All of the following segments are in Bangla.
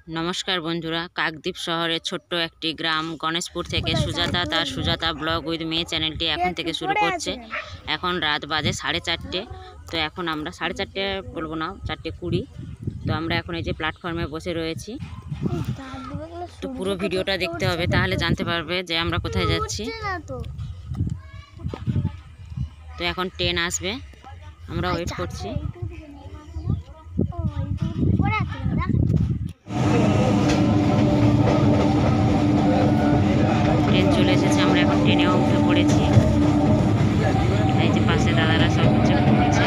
নমস্কার বন্ধুরা, কাকদ্বীপ শহরের ছোট্ট একটি গ্রাম গণেশপুর থেকে সুজাতা তার সুজাতা ব্লগ উইথ মেয়ে চ্যানেলটি এখন থেকে শুরু করছে। এখন রাত বাজে 4:30। তো এখন আমরা 4:30 বলবো না, 4:20। তো আমরা এখন এই যে প্ল্যাটফর্মে বসে রয়েছি। তো পুরো ভিডিওটা দেখতে হবে, তাহলে জানতে পারবে যে আমরা কোথায় যাচ্ছি। তো এখন ট্রেন আসবে, আমরা ওয়েট করছি। ট্রেন চলে এসেছে, আমরা এখন ট্রেনেও উঠে পড়েছি। এই যে পাশে দাদারা সব কিছু করছে।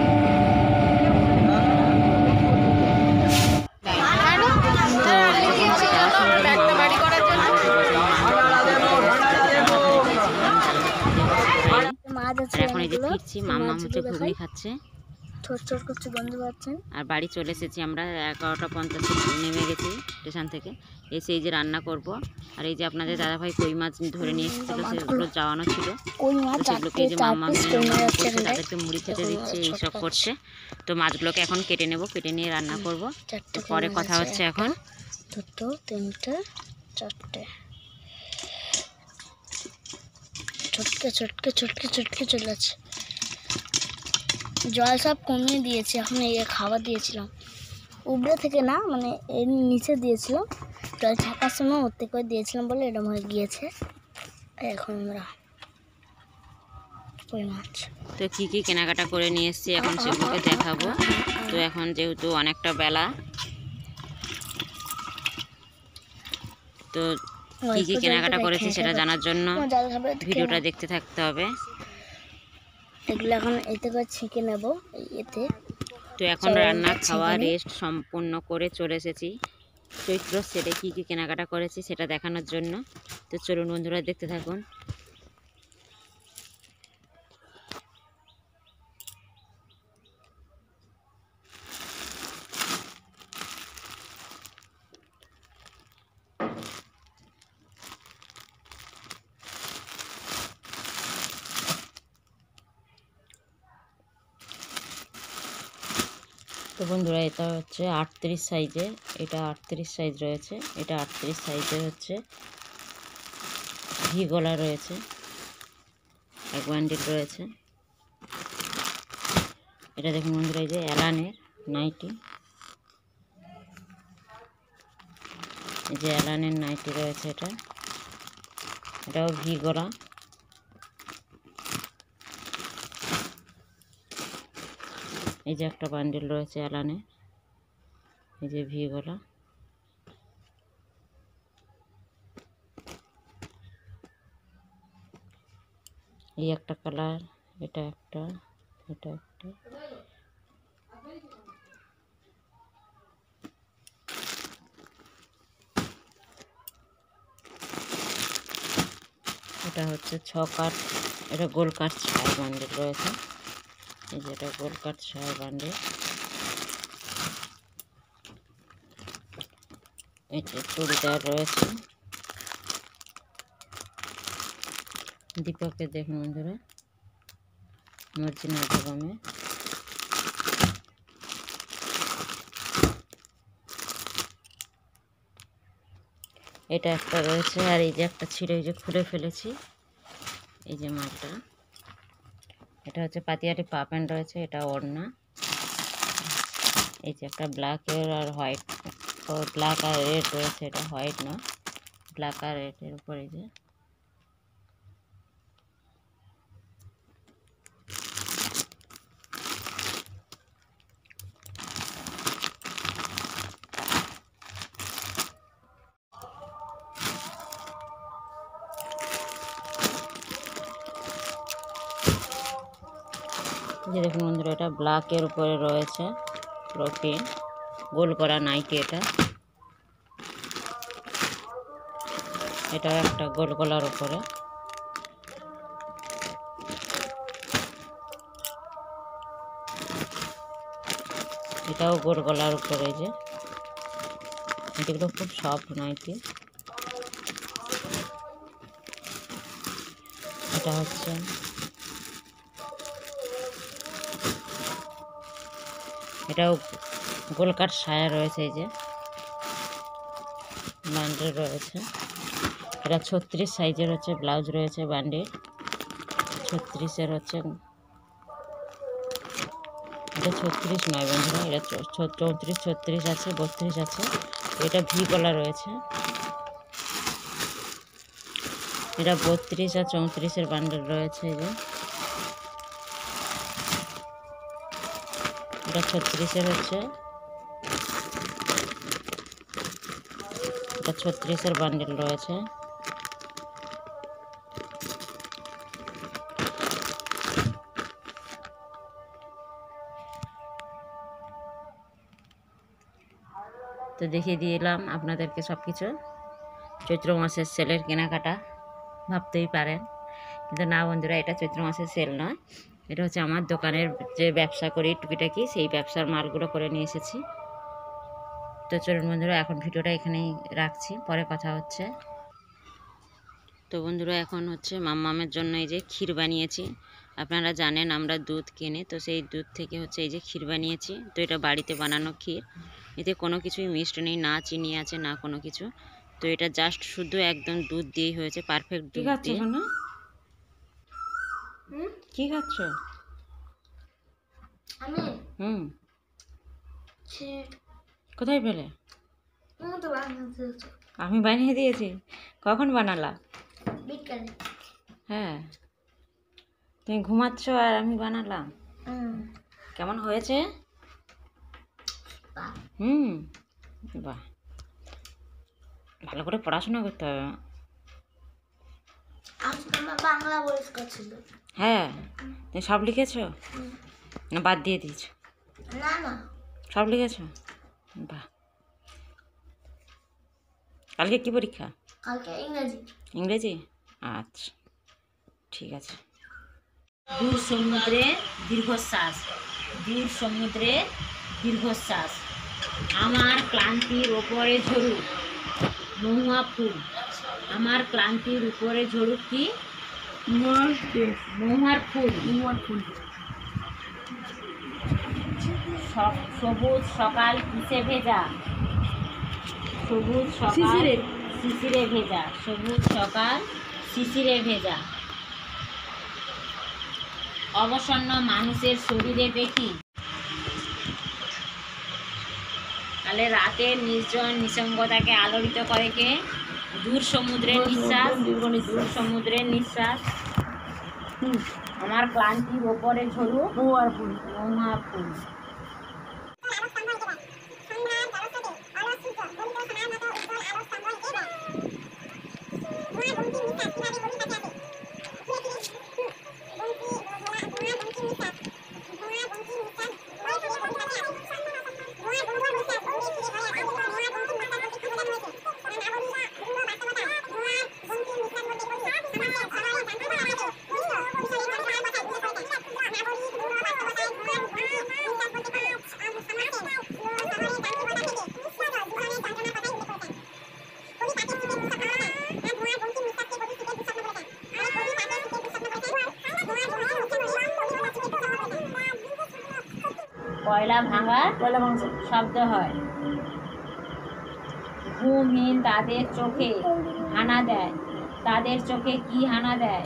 এখন এই যে ফিরছি, মাম্মা হচ্ছে ঘুগনি খাচ্ছে, আর বাড়ি চলে এসেছি আমরা। 11:50 নেমে গেছি স্টেশন থেকে। এসে এই যে রান্না করব। আর এই যে আপনাদের দাদাভাই কই মাছ ধরে নিয়ে এসেছিল, সেগুলো যাওয়ানো ছিল। সেগুলোকে এই যে মাম্মা করছে, তাদেরকে মুড়ি খেতে দিচ্ছে, এইসব করছে। তো মাছগুলোকে এখন কেটে নেব, কেটে নিয়ে রান্না করব। তো পরে কথা হচ্ছে। এখন 2, 3, 4 চটকে চলে যাচ্ছে। জল সব কমিয়ে দিয়েছি, এখন এই খাবার দিয়েছিলাম উপরে থেকে না, মানে এর নিচে দিয়েছিলাম। জল ছাকার সময় ওর থেকে দিয়েছিলাম বলে এরকম হয়ে গিয়েছে। এখন আমরা কই মাছ। তো কী কী কেনাকাটা করে নিয়ে এসেছি এখন সেগুলোকে দেখাবো। তো এখন যেহেতু অনেকটা বেলা, তো কী কী কেনাকাটা করেছি সেটা জানার জন্য ভিডিওটা দেখতে থাকতে হবে। এগুলো এখন এতে করে ছেঁকে নেব এতে। তো এখন রান্না খাওয়া রেস্ট সম্পূর্ণ করে চলে এসেছি চৈত্র সেটে কী কী কেনাকাটা করেছি সেটা দেখানোর জন্য। তো চলুন বন্ধুরা, দেখতে থাকুন। তো বন্ধুরা, এটা হচ্ছে 38 সাইজে, এটা 38 সাইজ রয়েছে, এটা 38 সাইজে হচ্ছে ভি গলা রয়েছে, এক বান্ডিল রয়েছে। এটা দেখুন বন্ধুরা, এই যে অ্যালানের নাইটি, এই যে অ্যালানের নাইটি রয়েছে, এটাও ভি গলা। এই যে একটা বান্ডিল রয়েছে অ্যালানের, এই যে ভি গলা। এই একটা কালার, এটা একটা, এটা একটা। এটা হচ্ছে 6 কাঠ, এটা গোল কাঠ 6 বান্ডিল রয়েছে। এই যে এটা গোল কাঠ 6 বান্ডিল। এই যে চুড়িদার রয়েছে দীপকের, দেখুন বন্ধুরা, মর্জিনা বেগমে। এটা একটা রয়েছে, আর এই যে একটা ছিঁড়ে এই যে খুলে ফেলেছি, এই যে মালটা। এটা হচ্ছে পাতিয়াটি পা প্যান্ট রয়েছে, এটা ওড়না। এই যে একটা ব্ল্যাকের আর হোয়াইট, ও ব্ল্যাক আর রেড রয়েছে, এটা হোয়াইট না, ব্ল্যাক আর রেডের উপর। এই যে দেখুন বন্ধুরা, এটা ব্ল্যাকের উপরে রয়েছে পুরো প্রিন্ট, গোল করা নাইটি। এটাও একটা গোল গলার উপরে। এটাও গোল গলার উপরে। যে নাইটিগুলো খুব সফট নাইটি। এটা হচ্ছে এটাও গোল কাট সায়া রয়েছে, এই যে বান্ডেল রয়েছে। এটা 36 সাইজের হচ্ছে ব্লাউজ রয়েছে বান্ডেল, 36-এর হচ্ছে, এটা 36 নয় বন্ধুরা, এটা 34, 36 আছে, 32 আছে। এটা ভি গলা রয়েছে, এটা 32 আর 34-এর বান্ডেল রয়েছে। এই যে এটা 36-এর হচ্ছে, এটা 36-এর বান্ডেল রয়েছে। তো দেখিয়ে দিলাম আপনাদেরকে সব কিছু। চৈত্র মাসের সেলের কেনাকাটা ভাবতেই পারেন, কিন্তু না বন্ধুরা, এটা চৈত্র মাসের সেল নয়, এটা হচ্ছে আমার দোকানের যে ব্যবসা করি টুকিটাকি, সেই ব্যবসার মালগুলো করে নিয়ে এসেছি। তো চলুন বন্ধুরা, এখন ভিডিওটা এখানেই রাখছি, পরে কথা হচ্ছে। তো বন্ধুরা, এখন হচ্ছে মাম্মামের জন্য এই যে ক্ষীর বানিয়েছি। আপনারা জানেন আমরা দুধ কিনি, তো সেই দুধ থেকে হচ্ছে এই যে ক্ষীর বানিয়েছি। তো এটা বাড়িতে বানানো ক্ষীর, এতে কোনো কিছুই মিষ্টি নেই, না চিনি আছে না কোনো কিছু। তো এটা জাস্ট শুধু একদম দুধ দিয়েই হয়েছে, পারফেক্ট দুধ দিয়ে। কি খাচ্ছ? কোথায় পেলে? আমি বানিয়ে দিয়েছি। কখন বানালা? হ্যাঁ, তুমি ঘুমাচ্ছ আর আমি বানালাম। কেমন হয়েছে? বাহ, ভালো করে পড়াশোনা করতে হবে। বাংলা পরিষ্কার ছিল। হ্যাঁ, তুমি সব লিখেছ না বাদ দিয়ে দিয়েছ? না না, সব লিখেছ? বাহ। কালকে কি পরীক্ষা? কালকে ইংরেজি। ইংরেজি? আচ্ছা, ঠিক আছে। দূর সমুদ্রে দীর্ঘশ্বাস, দূর সমুদ্রে দীর্ঘশ্বাস, আমার ক্লান্তির ওপরে ঝরুক মহুয়া ফুল, আমার ক্লান্তির উপরে ঝরুক কি? মহুয়ার ফুল। মহুয়ার ফুল। সবুজ সকাল কিসে ভেজা? সবুজ সকাল শিশিরে ভেজা, সবুজ সকাল শিশিরে ভেজা, অবসন্ন মানুষের শরীরে দেখি, তাহলে রাতের নির্জন নিসঙ্গতাকে আলোড়িত করে কে? দূর সমুদ্রের নিঃশ্বাস, দূর সমুদ্রের নিঃশ্বাস, আমার ক্লান্তির ওপরে ঝরুক মহুয়ার ফুল। মহুয়া ফুল। কয়লা ভাঙার শব্দ হয়, ঘুমহীন তাদের চোখে হানা দেয়, তাদের চোখে কি হানা দেয়?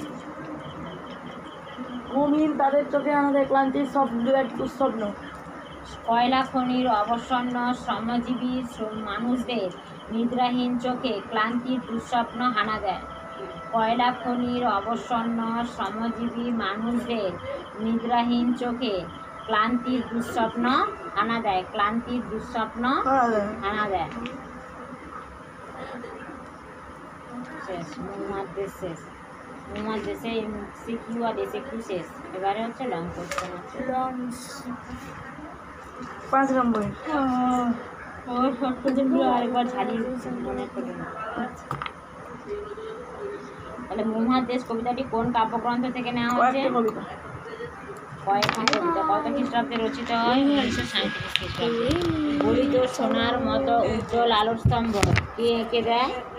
ঘুমহীন তাদের চোখে আমাদের ক্লান্তির শব্দ, এক দুঃস্বপ্ন। কয়লা খনির অবসন্ন শ্রমজীবী মানুষদের নিদ্রাহীন চোখে ক্লান্তির দুঃস্বপ্ন হানা দেয়। কয়লা খনির অবসন্ন শ্রমজীবী মানুষদের নিদ্রাহীন চোখে ক্লান্তির দুঃস্বপ্ন হানা দেয়, ক্লান্তির দুঃস্বপ্ন হানা দেয়। শেষ, মোহাম্মদ দেশ শেষ, মোহাম্মদ দেশে সিকিউ আর এসিকিউ শেষ। এবারে হচ্ছে লং কোশ্চেন আছে, 5 নম্বর। ওর শর্ট কোশ্চেনগুলো আরেকবার ছাড়িয়ে মনে করে না। তাহলে মোহাম্মদ দেশ কবিতাটি কোন কাব্যগ্রন্থ থেকে নেওয়া হয়েছে? কয়েকটা কবিতা। কত খ্রিস্টাব্দে রচিত হয়? 1937 খ্রিস্টাব্দে। বলিত সোনার মতো উজ্জ্বল আলোর স্তম্ভ কে এঁকে দেয়?